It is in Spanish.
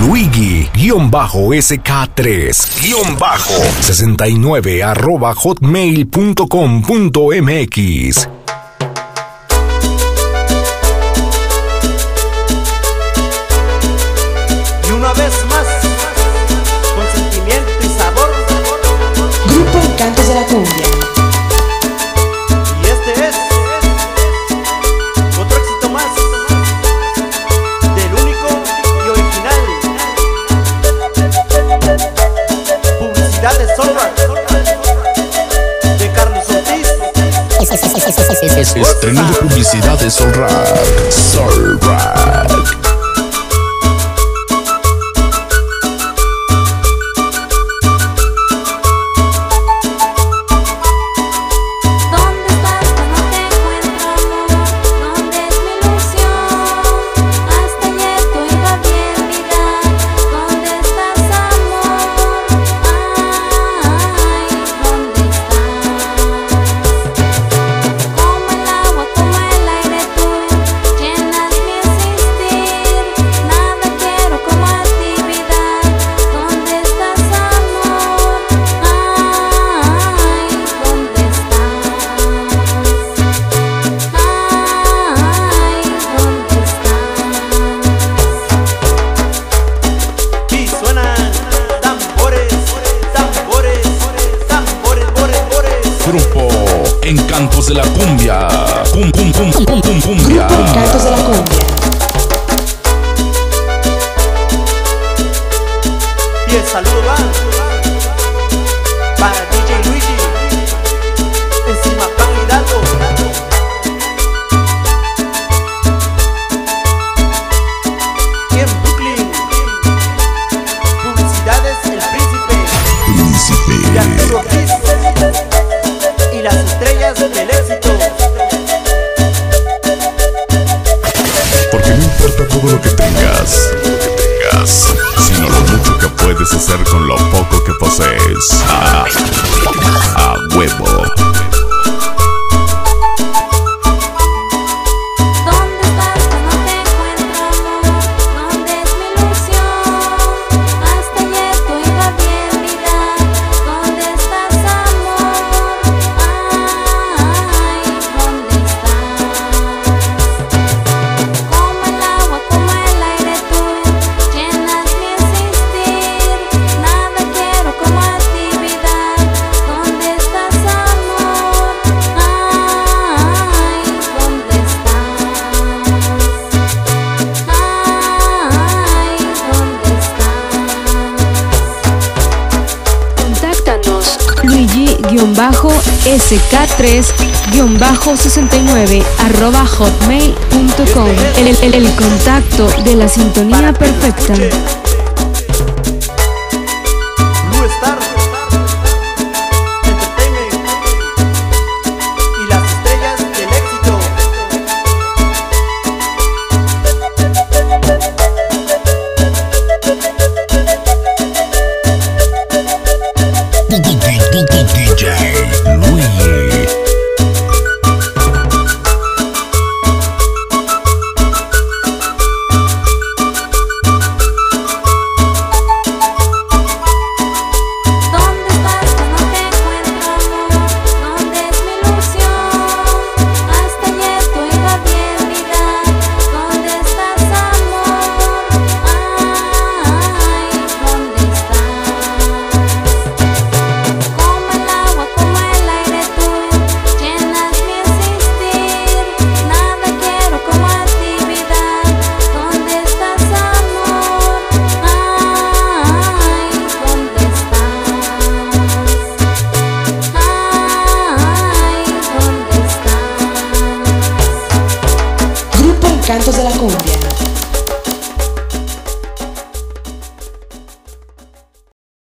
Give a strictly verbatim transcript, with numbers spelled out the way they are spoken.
Luigi-S K tres sesenta y nueve arroba hotmail punto com punto mx. Y una vez más, con sentimiento y sabor, Grupo Encantos de la Cumbia. y este es otro éxito más del único y original. Publicidad de Solrak de Carlos Ortiz. Estreno de publicidad de Solrak. Solrak. Grupo Encantos de la Cumbia. Cum, cum, cum, cum, cum, cumbia. Grupo Encantos de la Cumbia. Y el saludo va para D J Luigi encima Pan Hidalgo. Y en Brooklyn, publicidades El Príncipe, Príncipe. y Arturo Ortiz y las estrellas del éxito. Porque no importa todo lo que tengas, lo que tengas, sino lo mucho que puedes hacer con lo poco que posees. Ah, a huevo. ¿Dónde estás cuando te encuentro, amor? ¿Dónde es mi ilusión? Hasta ayer tú ibas bien, vida. ¿Dónde estás, amor? Ay, ¿dónde estás? Como el agua, como el aire tú llenas mi existir. Nada quiero como actividad. ¿Dónde estás, amor? Ay, ¿dónde estás? Ay, ¿dónde estás? Contáctanos Luigi-S K tres sesenta y nueve arroba hotmail punto com. El, el, el contacto de la sintonía perfecta. Blue Star Entertainment y las estrellas del éxito. D J Luigi. ¿Dónde estás cuando te encuentro, amor? ¿Dónde es mi ilusión? Hasta ayer tú ibas bien, vida. ¿Dónde estás, amor? Ay, ¿dónde estás? Como el agua, como el aire tú llenas mi existir. Nada quiero como actividad. ¿Dónde estás, amor? Ay, ¿dónde estás? Ay, ¿dónde estás? Grupo Encantos de la Cumbia.